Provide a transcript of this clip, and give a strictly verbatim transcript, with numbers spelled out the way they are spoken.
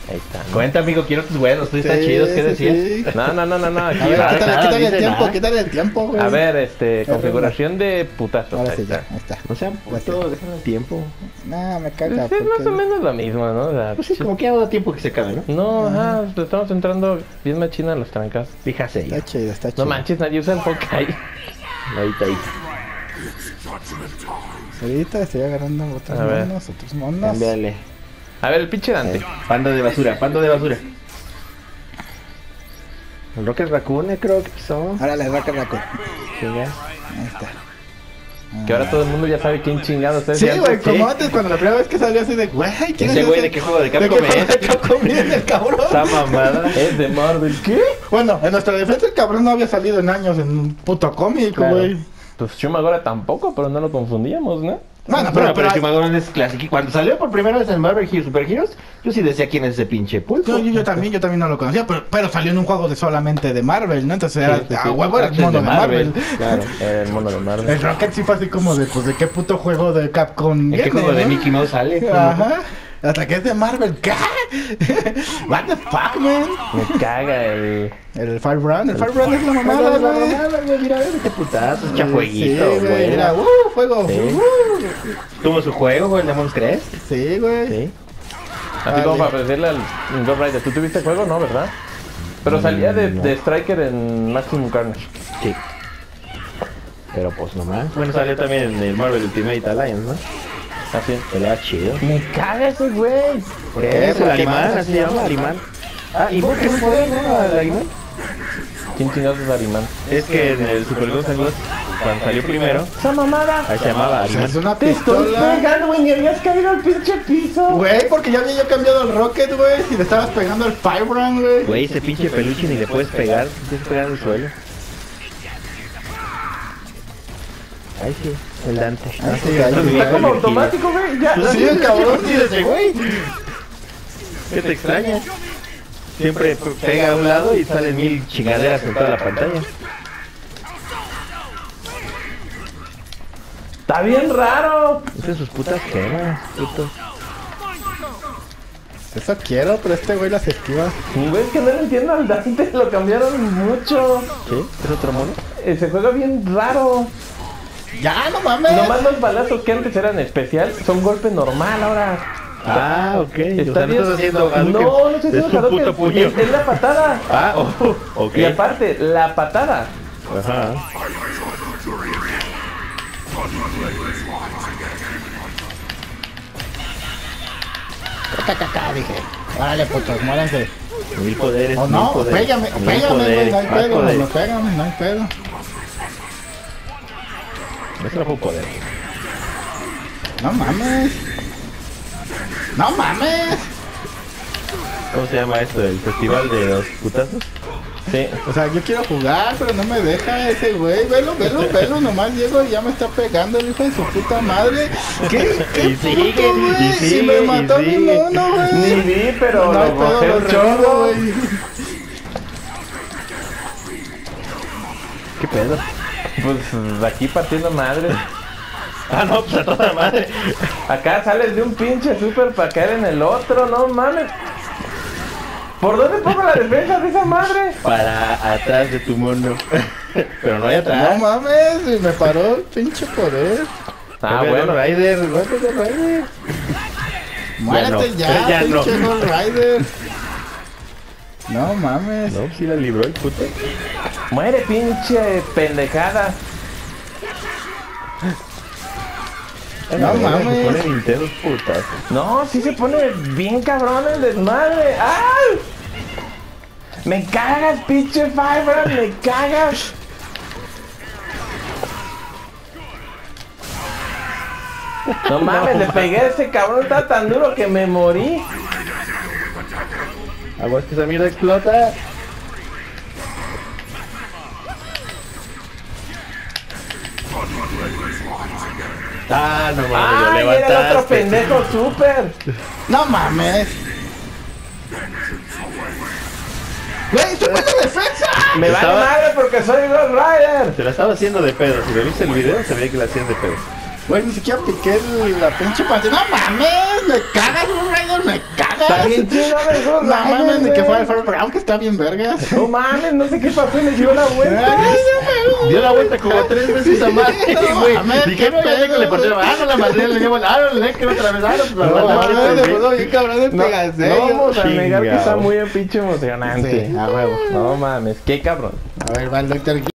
Ahí está. ¿no? Cuenta, amigo, quiero tus huevos, tú estás Sí, chidos, ¿qué sí, decías? sí. No, no, no, no, no. Aquí A ver, va. quítale, nada, quítale el dice tiempo, nada. quítale el tiempo, güey. A ver, este, Arregla. configuración de putazos. Ahora Ahí sí, ya, está. ahí está. No sean putos, dejen el tiempo. Nah, me Pues caga. es más porque- o menos lo mismo, ¿no? O sea, Pues sí, como que hago tiempo que se acabe, ¿no? no, ajá, pues estamos entrando bien machina en las trancas. Fíjate ahí. Está chido, está chido. No manches, nadie usa el Hawkeye. Ahí está ahí. Ahorita estoy agarrando otros A ver. monos, otros monos. Cámbiale. A ver, el pinche Dante. Eh, Panda de basura, panda de basura. El Rocket Raccoon, creo que son. Ahora le raca raco. Sí, ya. Ahí está. Que ahora todo el mundo ya sabe quién chingados es. Sí, y güey, antes, como ¿sí? antes cuando la primera vez que salió así de, güey, ¿quién Ese es güey ese? de qué juego de ¿De qué Capcom juego es. de Capcom viene el cabrón? Esa mamada. Es de Marvel. ¿Qué? Bueno, en nuestra defensa el cabrón no había salido en años en un puto cómic, Claro. güey. Pues Shumagora tampoco, pero no lo confundíamos, ¿no? Bueno, Pero, pero, pero pero, Shumagoran es clásico. Y cuando salió por primera vez en Marvel Heroes Super Heroes, yo sí decía quién es ese pinche pulpo. yo, yo, yo también, yo también no lo conocía, pero, pero salió en un juego de solamente de Marvel, ¿no? Entonces era, Sí, sí, a sí. huevo era el Antes mono de de Marvel. Claro. Era el mono de Marvel. El Rocket sí fue así como de, pues, ¿de qué puto juego de Capcom ¿En qué viene, juego de no? Mickey Mouse sale? Ajá. Hasta que es de Marvel, ¿qué? What the fuck, man? Me caga el... El Firebrand, el Firebrand es la mamada, Mamada, güey. mamada, güey, mira, ve qué putazos, Sí, chafueguito, güey, güey. mira, uh, fuego. Sí. uh. Tuvo su juego, güey, el Demon Crest. Sí, güey. Sí. Así como Vale. para decirle al Ghost Rider. ¿Tú tuviste juego? No, ¿verdad? Pero salía de, no. de Striker en Maximum Carnage. Sí. Pero pues nomás. Bueno, salió también en el Marvel Ultimate Alliance, ¿no? Así. Pero era chido. Me caga ese güey. ¿Por qué? Es el Porque Arimán, más así se llama, Arimán. Ah, ¿y por qué no poder, no? Al Arimán. ¿Quién chingados es Arimán? Es que en el Super Ghost and Ghost, cuando salió primero, ¡Esa mamada! ahí se llamaba O sea, Arimán. es una Te estoy pistola. pegando, güey. Ni habías caído al pinche piso. Güey, porque ya había yo cambiado el Rocket, güey. Y le estabas pegando al Firebrand, güey. Güey, ese pinche peluche ni le puedes pegar, tienes que pegar en el suelo. Ay, sí, el Dante. Ah, sí, ahí, Está Está como Virginia. automático, güey. Ya. Pues Sí, el cabrón, sí, ese güey. ¿Qué te extraña? Siempre pe- pega a un lado y salen mil chingaderas en toda la pantalla. Está bien raro. Usen sus putas gemas, puto. Eso quiero, pero este güey las esquiva. Güey, es que no lo entiendo al Dante. Lo cambiaron mucho. ¿Sí? ¿Es otro mono? Eh, Se juega bien raro. Ya, no mames. Nomás los balazos que antes eran especial son golpe normal ahora. Ah, ok. Está O sea, no bien. estás haciendo Hadouken. No, no estoy haciendo Es un Hadouken. puto puño. Es, es la patada. Ah, oh, ok. Y aparte, la patada. Ajá. Caca, dije. Órale, putos, muéranse. Mil poderes, O mil no, o poderes. pégame, o mil pégame, güey. poderes, No hay más pedo, poderes. no pégame, no hay pedo. Eso no fue un poder. No mames. No mames. ¿Cómo se llama esto? ¿El festival de los putazos? Sí. O sea, yo quiero jugar, pero no me deja ese güey. Velo, velo, velo. Nomás llego y ya me está pegando el hijo de su puta madre. ¿Qué? ¿Qué Y sigue, puto, güey? y Si sigue, me y mató a mi sigue. mono, güey. Ni vi, pero No hay lo pedo, bajé lo un revivo, chorro. güey. ¿Qué pedo? Pues aquí partiendo madre. Ah, no, pues a toda madre. Acá sales de un pinche super para caer en el otro, no mames. ¿Por dónde pongo la defensa de esa madre? Para atrás de tu mono. Pero no hay No atrás. mames, me paró el pinche poder. Ah, Ve, bueno. Ghost Rider, muérete, Ghost Rider. Muérete no, ya, ya no. pinche Ghost Rider. No mames. No, pues sí la libró el puto. Muere, pinche pendejada. No mames. Se ponen intensos putas. No, sí se pone bien cabrón el desmadre. ¡Ay! Me cagas, pinche Firebrand, me cagas. No mames, le pegué a ese cabrón, está tan duro que me morí. Aguas que esa mierda explota. Ah, no mames, lo ¡Ay, era el otro levantaste. pendejo super! No mames. Güey, ¡sube la defensa! Me vale Estaba- madre porque soy Ghost Rider. Se la estaba haciendo de pedo. Si lo viste el video, se veía que la hacían de pedo. Güey, ni siquiera piqué el- la pinche pantalla. No mames, me cagas, Ghost Rider, me cagas. Está bien chido de esos No mames, ni que fuera el güey. Far Brown, que está bien vergas. No mames, no sé qué pasó, le dio la vuelta. Dio la vuelta como tres veces a más, güey. mames, Dije, no, ya sé que le partieron. Ah, no la madre, le dio ah, no le que otra vez. Ah, no, No, la mames, madre, se güey. puso bien cabrón el No, Pegasus. no vamos a negar que está Chingado. muy pinche emocionante. Sí, a huevo. No mames, qué cabrón. A ver, va el doctor